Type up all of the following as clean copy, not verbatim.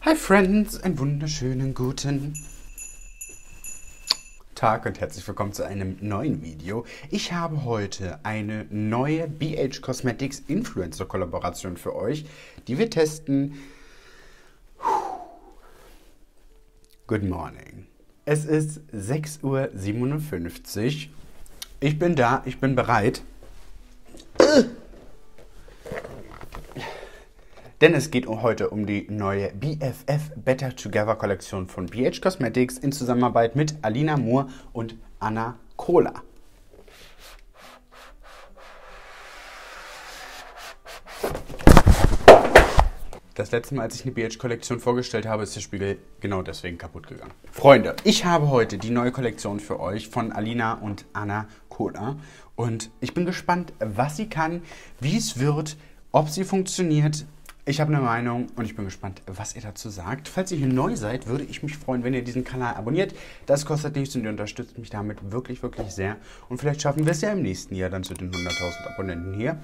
Hi Friends, einen wunderschönen guten Tag und herzlich willkommen zu einem neuen Video. Ich habe heute eine neue BH Cosmetics Influencer Kollaboration für euch, die wir testen. Good morning. Es ist 6:57 Uhr. Ich bin da, ich bin bereit. Denn es geht heute um die neue BFF Better Together Kollektion von BH Cosmetics in Zusammenarbeit mit Alina Moore und Anna Kohler. Das letzte Mal, als ich eine BH-Kollektion vorgestellt habe, ist der Spiegel genau deswegen kaputt gegangen. Freunde, ich habe heute die neue Kollektion für euch von Alina und Anna Kohler. Und ich bin gespannt, was sie kann, wie es wird, ob sie funktioniert. Ich habe eine Meinung und ich bin gespannt, was ihr dazu sagt. Falls ihr hier neu seid, würde ich mich freuen, wenn ihr diesen Kanal abonniert. Das kostet nichts und ihr unterstützt mich damit wirklich, wirklich sehr. Und vielleicht schaffen wir es ja im nächsten Jahr dann zu den 100.000 Abonnenten hier.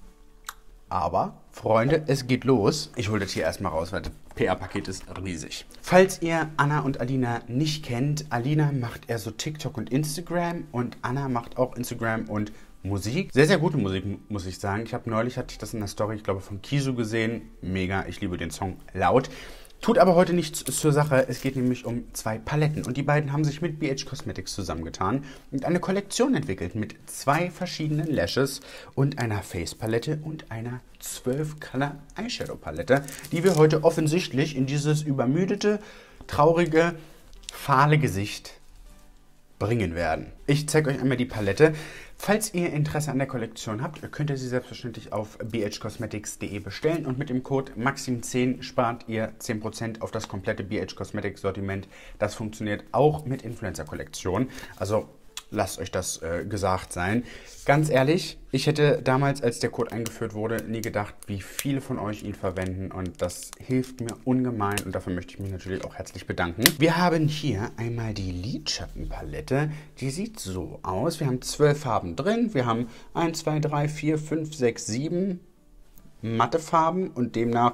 Aber, Freunde, es geht los. Ich hole das hier erstmal raus, weil das PR-Paket ist riesig. Falls ihr Anna und Alina nicht kennt, Alina macht eher so TikTok und Instagram und Anna macht auch Instagram und Musik. Sehr, sehr gute Musik, muss ich sagen. Hatte ich das in der Story, ich glaube, von Kisu gesehen. Mega, ich liebe den Song laut. Tut aber heute nichts zur Sache. Es geht nämlich um zwei Paletten. Und die beiden haben sich mit BH Cosmetics zusammengetan und eine Kollektion entwickelt mit zwei verschiedenen Lashes und einer Face-Palette und einer 12-Color Eyeshadow-Palette, die wir heute offensichtlich in dieses übermüdete, traurige, fahle Gesicht bringen werden. Ich zeige euch einmal die Palette. Falls ihr Interesse an der Kollektion habt, könnt ihr sie selbstverständlich auf bhcosmetics.de bestellen und mit dem Code MAXIM10 spart ihr 10% auf das komplette BH Cosmetics Sortiment. Das funktioniert auch mit Influencer-Kollektionen. Also lasst euch das gesagt sein. Ganz ehrlich, ich hätte damals, als der Code eingeführt wurde, nie gedacht, wie viele von euch ihn verwenden und das hilft mir ungemein und dafür möchte ich mich natürlich auch herzlich bedanken. Wir haben hier einmal die Lidschattenpalette. Die sieht so aus. Wir haben 12 Farben drin. Wir haben 1, 2, 3, 4, 5, 6, 7 Mattefarben und demnach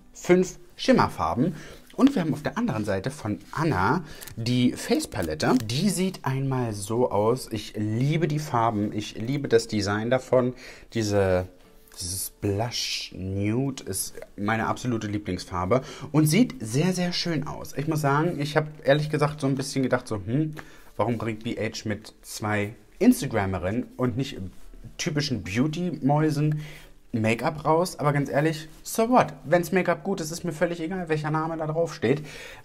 5 Schimmerfarben. Und wir haben auf der anderen Seite von Anna die Face-Palette. Die sieht einmal so aus. Ich liebe die Farben. Ich liebe das Design davon. Dieses Blush Nude ist meine absolute Lieblingsfarbe und sieht sehr, sehr schön aus. Ich muss sagen, ich habe ehrlich gesagt so ein bisschen gedacht, so, warum bringt BH mit zwei Instagramerinnen und nicht typischen Beauty-Mäusen Make-up raus, aber ganz ehrlich, so what? Wenn's Make-up gut ist, ist mir völlig egal, welcher Name da drauf steht.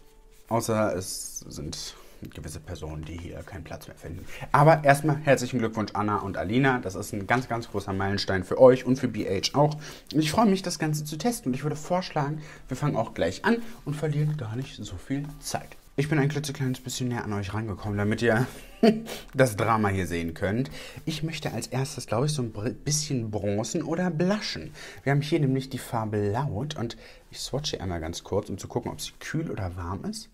Außer es sind gewisse Personen, die hier keinen Platz mehr finden. Aber erstmal herzlichen Glückwunsch Anna und Alina. Das ist ein ganz, ganz großer Meilenstein für euch und für BH auch. Und ich freue mich, das Ganze zu testen. Und ich würde vorschlagen, wir fangen auch gleich an und verlieren gar nicht so viel Zeit. Ich bin ein klitzekleines bisschen näher an euch rangekommen, damit ihr das Drama hier sehen könnt. Ich möchte als erstes, glaube ich, so ein bisschen bronzen oder blushen. Wir haben hier nämlich die Farbe Laut und ich swatche einmal ganz kurz, um zu gucken, ob sie kühl oder warm ist.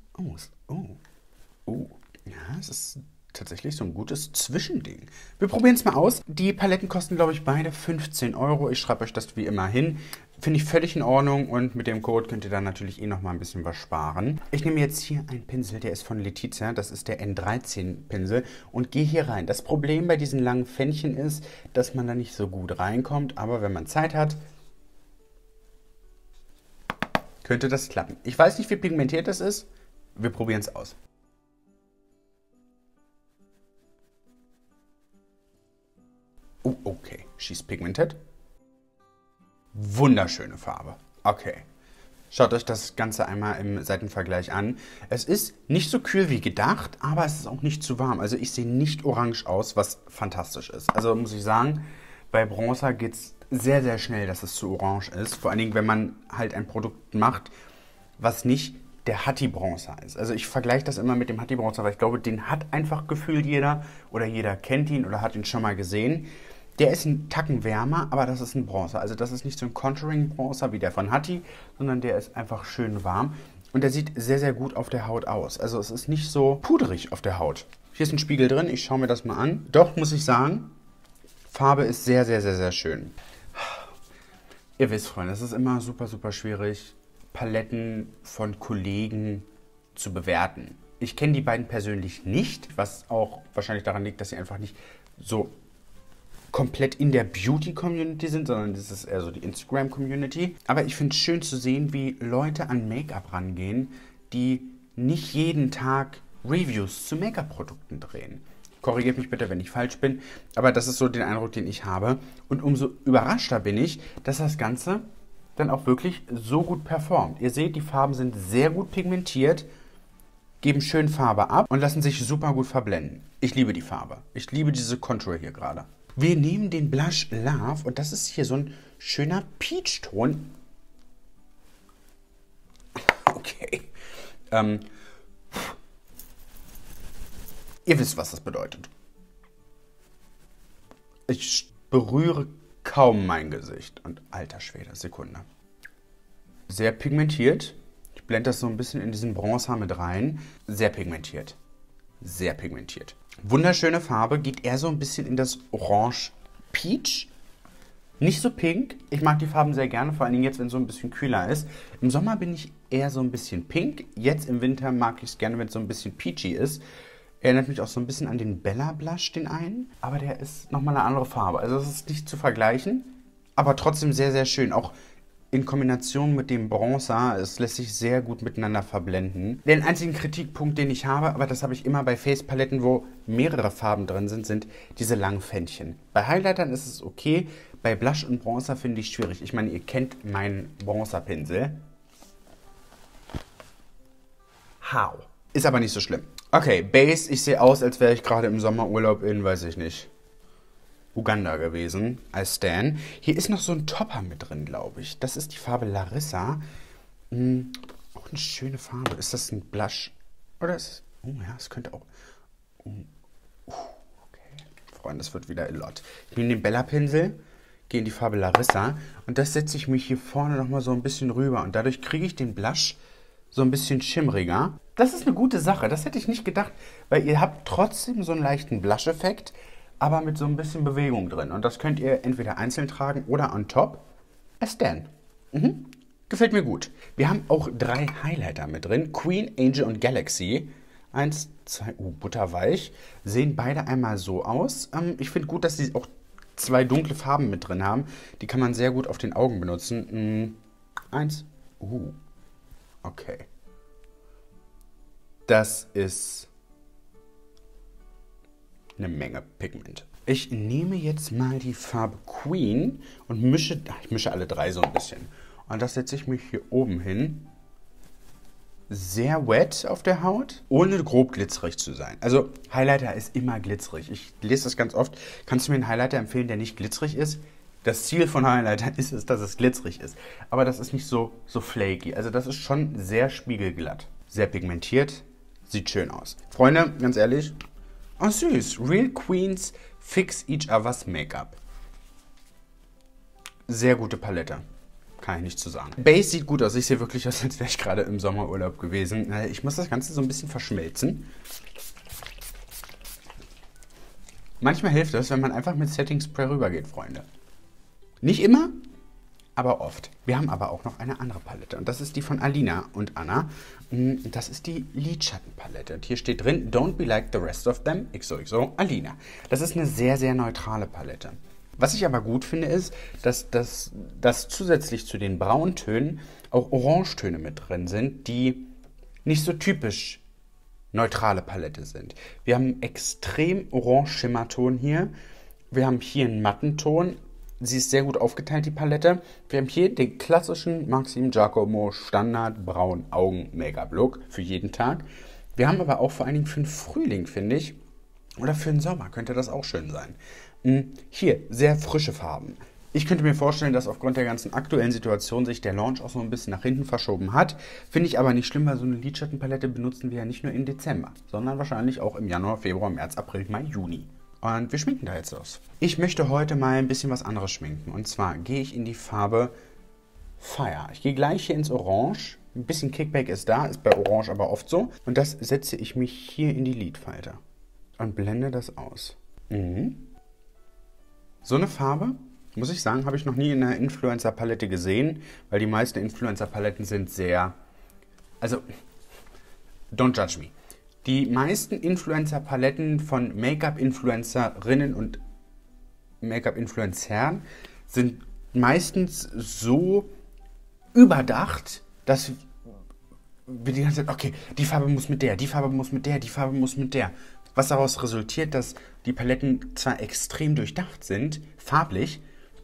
Ja, es ist tatsächlich so ein gutes Zwischending. Wir probieren es mal aus. Die Paletten kosten, glaube ich, beide 15 Euro. Ich schreibe euch das wie immer hin. Finde ich völlig in Ordnung und mit dem Code könnt ihr dann natürlich noch mal ein bisschen was sparen. Ich nehme jetzt hier einen Pinsel, der ist von Letizia, das ist der N13 Pinsel und gehe hier rein. Das Problem bei diesen langen Pfännchen ist, dass man da nicht so gut reinkommt, aber wenn man Zeit hat, könnte das klappen. Ich weiß nicht, wie pigmentiert das ist. Wir probieren es aus. Oh, okay. She's pigmented. Wunderschöne Farbe. Okay. Schaut euch das Ganze einmal im Seitenvergleich an. Es ist nicht so kühl wie gedacht, aber es ist auch nicht zu warm. Also ich sehe nicht orange aus, was fantastisch ist. Also muss ich sagen, bei Bronzer geht es sehr, sehr schnell, dass es zu orange ist. Vor allen Dingen, wenn man halt ein Produkt macht, was nicht der Hatti-Bronzer ist. Also ich vergleiche das immer mit dem Hatti-Bronzer, weil ich glaube, den hat einfach gefühlt jeder oder jeder kennt ihn oder hat ihn schon mal gesehen. Der ist ein Tacken wärmer, aber das ist ein Bronzer. Also das ist nicht so ein Contouring-Bronzer wie der von Hatti, sondern der ist einfach schön warm. Und der sieht sehr, sehr gut auf der Haut aus. Also es ist nicht so puderig auf der Haut. Hier ist ein Spiegel drin, ich schaue mir das mal an. Doch, muss ich sagen, Farbe ist sehr, sehr, sehr, sehr schön. Ihr wisst, Freunde, es ist immer super, super schwierig, Paletten von Kollegen zu bewerten. Ich kenne die beiden persönlich nicht, was auch wahrscheinlich daran liegt, dass sie einfach nicht so komplett in der Beauty-Community sind, sondern das ist eher so die Instagram-Community. Aber ich finde es schön zu sehen, wie Leute an Make-up rangehen, die nicht jeden Tag Reviews zu Make-up-Produkten drehen. Korrigiert mich bitte, wenn ich falsch bin, aber das ist so der Eindruck, den ich habe. Und umso überraschter bin ich, dass das Ganze dann auch wirklich so gut performt. Ihr seht, die Farben sind sehr gut pigmentiert, geben schön Farbe ab und lassen sich super gut verblenden. Ich liebe die Farbe. Ich liebe diese Contour hier gerade. Wir nehmen den Blush Love und das ist hier so ein schöner Peach-Ton. Okay. Ihr wisst, was das bedeutet. Ich berühre kaum mein Gesicht. Und alter Schwede, Sekunde. Sehr pigmentiert. Ich blende das so ein bisschen in diesen Bronzer mit rein. Sehr pigmentiert. Sehr pigmentiert. Wunderschöne Farbe. Geht eher so ein bisschen in das Orange Peach. Nicht so pink. Ich mag die Farben sehr gerne, vor allen Dingen jetzt, wenn es so ein bisschen kühler ist. Im Sommer bin ich eher so ein bisschen pink. Jetzt im Winter mag ich es gerne, wenn es so ein bisschen peachy ist. Erinnert mich auch so ein bisschen an den Bella Blush, den einen. Aber der ist nochmal eine andere Farbe. Also das ist nicht zu vergleichen. Aber trotzdem sehr, sehr schön. Auch in Kombination mit dem Bronzer. Es lässt sich sehr gut miteinander verblenden. Den einzigen Kritikpunkt, den ich habe, aber das habe ich immer bei Face-Paletten, wo mehrere Farben drin sind, sind diese langen Fändchen. Bei Highlightern ist es okay. Bei Blush und Bronzer finde ich schwierig. Ich meine, ihr kennt meinen Bronzerpinsel. How? Ist aber nicht so schlimm. Okay, Base. Ich sehe aus, als wäre ich gerade im Sommerurlaub in, weiß ich nicht, Uganda gewesen. Als Stan. Hier ist noch so ein Topper mit drin, glaube ich. Das ist die Farbe Larissa. Auch eine schöne Farbe. Ist das ein Blush? Oder ist es... Oh ja, es könnte auch... Okay. Freunde, das wird wieder a lot. Ich nehme den Bella-Pinsel, gehe in die Farbe Larissa und das setze ich mich hier vorne nochmal so ein bisschen rüber. Und dadurch kriege ich den Blush so ein bisschen schimmriger. Das ist eine gute Sache. Das hätte ich nicht gedacht, weil ihr habt trotzdem so einen leichten Blush-Effekt, aber mit so ein bisschen Bewegung drin. Und das könnt ihr entweder einzeln tragen oder on top. As Stan. Gefällt mir gut. Wir haben auch 3 Highlighter mit drin. Queen, Angel und Galaxy. 1, 2, butterweich. Sehen beide einmal so aus. Ich finde gut, dass sie auch 2 dunkle Farben mit drin haben. Die kann man sehr gut auf den Augen benutzen. 1. Okay. Das ist eine Menge Pigment. Ich nehme jetzt mal die Farbe Queen und mische alle 3 so ein bisschen. Und das setze ich mich hier oben hin. Sehr wet auf der Haut, ohne grob glitzerig zu sein. Also Highlighter ist immer glitzerig. Ich lese das ganz oft. Kannst du mir einen Highlighter empfehlen, der nicht glitzerig ist? Das Ziel von Highlighter ist es, dass es glitzerig ist. Aber das ist nicht so flaky. Also das ist schon sehr spiegelglatt. Sehr pigmentiert. Sieht schön aus. Freunde, ganz ehrlich. Oh süß. Real Queens Fix Each Other's Make-up. Sehr gute Palette. Kann ich nicht zu sagen. Base sieht gut aus. Ich sehe wirklich aus, als wäre ich gerade im Sommerurlaub gewesen. Ich muss das Ganze so ein bisschen verschmelzen. Manchmal hilft es, wenn man einfach mit Setting Spray rübergeht, Freunde. Nicht immer, aber oft. Wir haben aber auch noch eine andere Palette. Und das ist die von Alina und Anna. Das ist die Lidschattenpalette. Und hier steht drin, Don't be like the rest of them, XOXO, Alina. Das ist eine sehr, sehr neutrale Palette. Was ich aber gut finde, ist, dass zusätzlich zu den Brauntönen auch Orangetöne mit drin sind, die nicht so typisch neutrale Palette sind. Wir haben einen extrem Orange-Schimmerton hier. Wir haben hier einen Mattenton. Sie ist sehr gut aufgeteilt, die Palette. Wir haben hier den klassischen Maxim Giacomo Standard Braun Augen Make-up Look für jeden Tag. Wir haben aber auch vor allen Dingen für den Frühling, finde ich, oder für den Sommer könnte das auch schön sein. Hier, sehr frische Farben. Ich könnte mir vorstellen, dass aufgrund der ganzen aktuellen Situation sich der Launch auch so ein bisschen nach hinten verschoben hat. Finde ich aber nicht schlimm, weil so eine Lidschattenpalette benutzen wir ja nicht nur im Dezember, sondern wahrscheinlich auch im Januar, Februar, März, April, Mai, Juni. Und wir schminken da jetzt los. Ich möchte heute mal ein bisschen was anderes schminken. Und zwar gehe ich in die Farbe Fire. Ich gehe gleich hier ins Orange. Ein bisschen Kickback ist da, ist bei Orange aber oft so. Und das setze ich mich hier in die Lidfalte und blende das aus. So eine Farbe Muss ich sagen, habe ich noch nie in einer Influencer-Palette gesehen, weil die meisten Influencer-Paletten sind sehr... Also, don't judge me. Die meisten Influencer-Paletten von Make-up-Influencerinnen und Make-up-Influencern sind meistens so überdacht, dass wir die ganze Zeit, okay, die Farbe muss mit der, die Farbe muss mit der, die Farbe muss mit der. Was daraus resultiert, dass die Paletten zwar extrem durchdacht sind, farblich,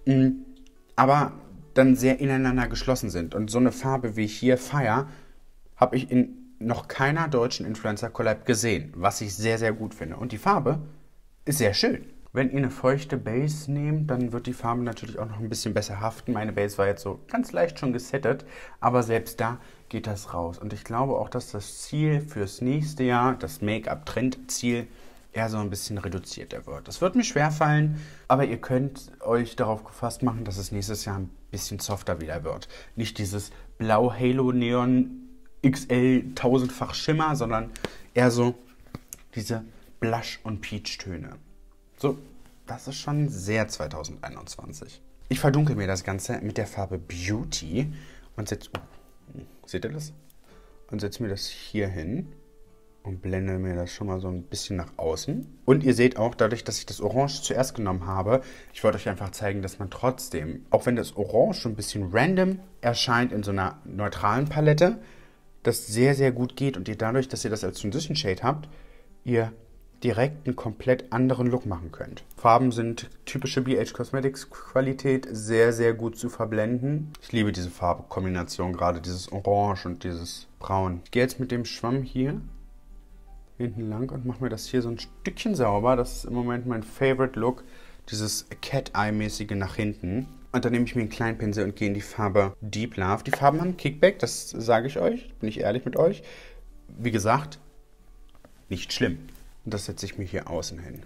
aber dann sehr ineinander geschlossen sind. Und so eine Farbe wie hier Fire habe ich in noch keiner deutschen Influencer-Collab gesehen, was ich sehr, sehr gut finde. Und die Farbe ist sehr schön. Wenn ihr eine feuchte Base nehmt, dann wird die Farbe natürlich auch noch ein bisschen besser haften. Meine Base war jetzt so ganz leicht schon gesettet, aber selbst da geht das raus. Und ich glaube auch, dass das Ziel fürs nächste Jahr, das Make-up-Trend-Ziel, eher so ein bisschen reduzierter wird. Das wird mir schwerfallen, aber ihr könnt euch darauf gefasst machen, dass es nächstes Jahr ein bisschen softer wieder wird. Nicht dieses Blau-Halo-Neon XL 1000-fach Schimmer, sondern eher so diese Blush- und Peach-Töne. So, das ist schon sehr 2021. Ich verdunkel mir das Ganze mit der Farbe Beauty und setze, seht ihr das? Und setze mir das hier hin und blende mir das schon mal so ein bisschen nach außen. Und ihr seht auch, dadurch, dass ich das Orange zuerst genommen habe, ich wollte euch einfach zeigen, dass man trotzdem, auch wenn das Orange schon ein bisschen random erscheint in so einer neutralen Palette, das sehr, sehr gut geht und ihr dadurch, dass ihr das als Transition Shade habt, ihr direkt einen komplett anderen Look machen könnt. Farben sind typische BH Cosmetics Qualität, sehr, sehr gut zu verblenden. Ich liebe diese Farbkombination, gerade dieses Orange und dieses Braun. Ich gehe jetzt mit dem Schwamm hier hinten lang und mache mir das hier so ein Stückchen sauber. Das ist im Moment mein Favorite Look, dieses Cat-Eye-mäßige nach hinten. Und dann nehme ich mir einen kleinen Pinsel und gehe in die Farbe Deep Love. Die Farben haben Kickback, das sage ich euch, bin ich ehrlich mit euch. Wie gesagt, nicht schlimm. Und das setze ich mir hier außen hin.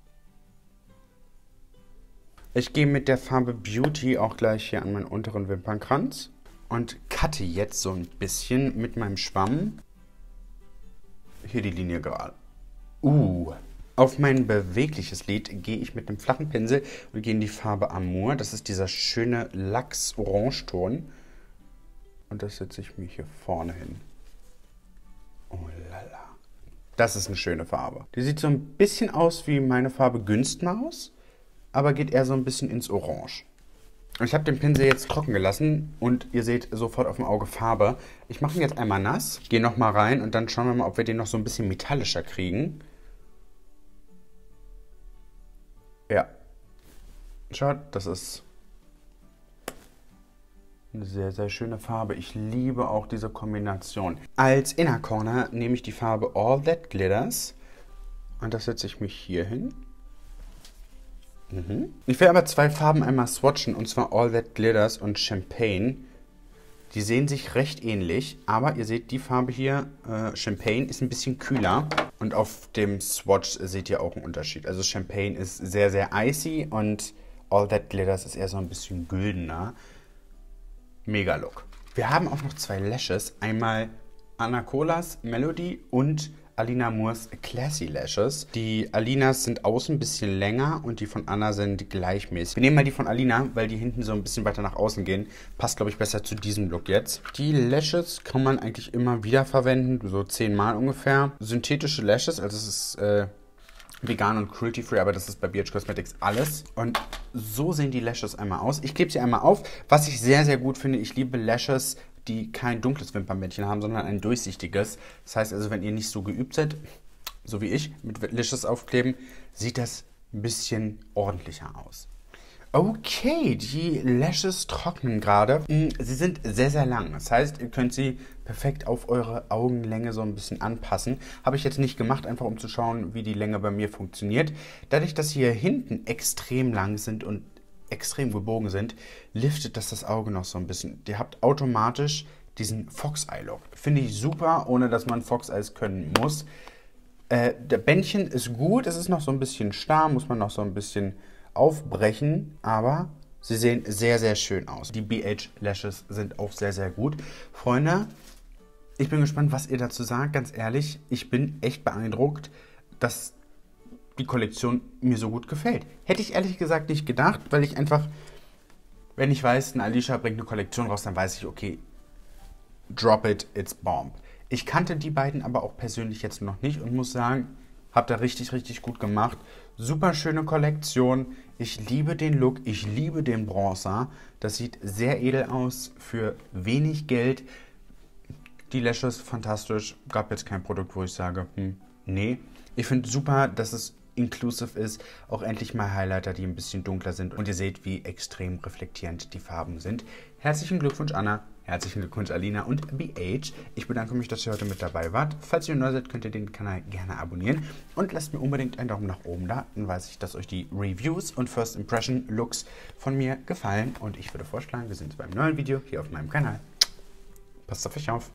Ich gehe mit der Farbe Beauty auch gleich hier an meinen unteren Wimpernkranz und cutte jetzt so ein bisschen mit meinem Schwamm hier die Linie gerade. Auf mein bewegliches Lid gehe ich mit einem flachen Pinsel und gehe in die Farbe Amour. Das ist dieser schöne Lachs-Orangeton. Und das setze ich mir hier vorne hin. Oh lala. Das ist eine schöne Farbe. Die sieht so ein bisschen aus wie meine Farbe Günstmaus, aber geht eher so ein bisschen ins Orange. Ich habe den Pinsel jetzt trocken gelassen und ihr seht sofort auf dem Auge Farbe. Ich mache ihn jetzt einmal nass, gehe nochmal rein und dann schauen wir mal, ob wir den noch so ein bisschen metallischer kriegen. Ja. Schaut, das ist eine sehr, sehr schöne Farbe. Ich liebe auch diese Kombination. Als Inner Corner nehme ich die Farbe All That Glitters und das setze ich mich hier hin. Ich will aber zwei Farben einmal swatchen, und zwar All That Glitters und Champagne. Die sehen sich recht ähnlich, aber ihr seht, die Farbe hier, Champagne, ist ein bisschen kühler. Und auf dem Swatch seht ihr auch einen Unterschied. Also Champagne ist sehr, sehr icy und All That Glitters ist eher so ein bisschen güldener. Mega Look. Wir haben auch noch zwei Lashes. Einmal Anna Colas Melody und Alina Moores Classy Lashes. Die Alinas sind außen ein bisschen länger und die von Anna sind gleichmäßig. Wir nehmen mal die von Alina, weil die hinten so ein bisschen weiter nach außen gehen. Passt, glaube ich, besser zu diesem Look jetzt. Die Lashes kann man eigentlich immer wieder verwenden, so 10 Mal ungefähr. Synthetische Lashes, also es ist vegan und cruelty-free, aber das ist bei BH Cosmetics alles. Und so sehen die Lashes einmal aus. Ich klebe sie einmal auf. Was ich sehr, sehr gut finde, ich liebe Lashes, die kein dunkles Wimpernbändchen haben, sondern ein durchsichtiges. Das heißt also, wenn ihr nicht so geübt seid, so wie ich, mit Lashes aufkleben, sieht das ein bisschen ordentlicher aus. Okay, die Lashes trocknen gerade. Sie sind sehr, sehr lang. Das heißt, ihr könnt sie perfekt auf eure Augenlänge so ein bisschen anpassen. Habe ich jetzt nicht gemacht, einfach um zu schauen, wie die Länge bei mir funktioniert. Dadurch, dass sie hier hinten extrem lang sind und extrem gebogen sind, liftet das Auge noch so ein bisschen. Ihr habt automatisch diesen Fox-Eye-Look. Finde ich super, ohne dass man Fox-Eyes können muss. Der Bändchen ist gut, es ist noch so ein bisschen starr, muss man noch so ein bisschen aufbrechen, aber sie sehen sehr, sehr schön aus. Die BH Lashes sind auch sehr, sehr gut. Freunde, ich bin gespannt, was ihr dazu sagt. Ganz ehrlich, ich bin echt beeindruckt, dass die Kollektion mir so gut gefällt. Hätte ich ehrlich gesagt nicht gedacht, weil ich einfach Wenn ich weiß, ein Alicia bringt eine Kollektion raus, dann weiß ich, okay, drop it, it's bomb. Ich kannte die beiden aber auch persönlich jetzt noch nicht und muss sagen, habt ihr richtig, richtig gut gemacht. Super schöne Kollektion. Ich liebe den Look, ich liebe den Bronzer. Das sieht sehr edel aus für wenig Geld. Die Lashes fantastisch. Gab jetzt kein Produkt, wo ich sage, nee. Ich finde super, dass es inclusive ist. Auch endlich mal Highlighter, die ein bisschen dunkler sind. Und ihr seht, wie extrem reflektierend die Farben sind. Herzlichen Glückwunsch, Anna. Herzlichen Glückwunsch, Alina und BH. Ich bedanke mich, dass ihr heute mit dabei wart. Falls ihr neu seid, könnt ihr den Kanal gerne abonnieren. Und lasst mir unbedingt einen Daumen nach oben da. Dann weiß ich, dass euch die Reviews und First Impression Looks von mir gefallen. Und ich würde vorschlagen, wir sehen uns beim neuen Video hier auf meinem Kanal. Passt auf euch auf.